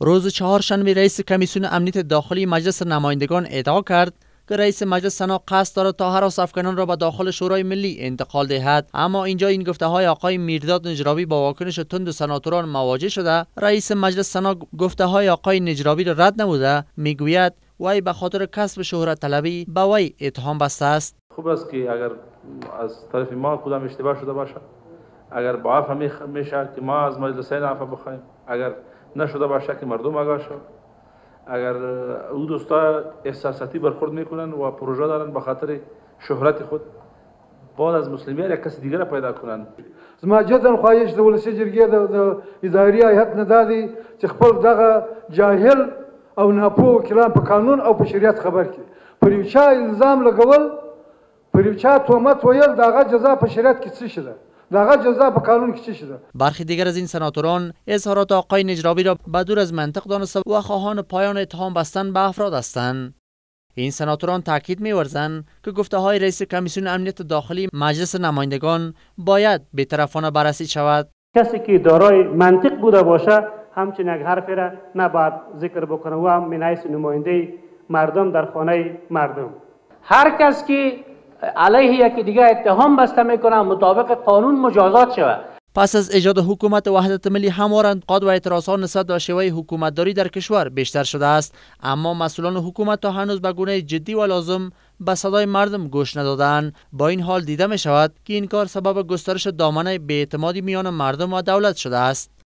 روز چهارشنبه رئیس کمیسیون امنیت داخلی مجلس نمایندگان ادعا کرد که رئیس مجلس سنا قصد دارد تا هراس افکنان را به داخل شورای ملی انتقال دهد، اما اینجا این گفته های آقای میرداد نجرابی با واکنش تند سناتوران مواجه شده. رئیس مجلس سنا گفته های آقای نجرابی را رد نموده، میگوید وی به خاطر کسب شهرت طلبی به وی اتهام بسته است. خوب است که اگر از طرف ما کدام اشتباه شده باشه، اگر با عفو میشه که ما از مجلس عفو بخوایم، اگر نشده باشه که مردم آگاه شد، اگر او دوستا احساساتی برخورد میکنن و پروژه دارن به خاطر شهرت خود بعد از مسلمیان یک کس دیگر پیدا کنن. زما جدا خواهش د ولسی جرګې د اداري هیئت نه دادي چې خپل دغه جاهل او ناپوه کلام په قانون او په شریعت خبر کړي، پر یو چا الزام لګول، پر یو چا تهمت ویل، دغه جزا په شریعت کې څه شته، دغه جزا په قانون کې څه شته. برخی دیگر از این سناتوران اظهارات آقای نجرابی را بدور از منطق دانسته و خواهان پایان اتهام بستن به افراد هستند. این سناتوران تاکید می‌ورزند که گفته های رئیس کمیسیون امنیت داخلی مجلس نمایندگان باید بی‌طرفانه بررسی شود. کسی که دارای منطق بوده باشه همچنین یک حرفی را نباید ذکر بکنه و هم من حیث نماینده مردم در خانه مردم. هر کس که علیه یکی دیگه اتهام بسته میکنه مطابق قانون مجازات شود. پس از ایجاد حکومت وحدت ملی همواره انتقاد و اعتراضات نسبت به شیوه حکومتداری در کشور بیشتر شده است، اما مسئولان حکومت تا هنوز به گونه جدی و لازم به صدای مردم گوش ندادند. با این حال دیده می شود که این کار سبب گسترش دامنه بی‌اعتمادی میان مردم و دولت شده است.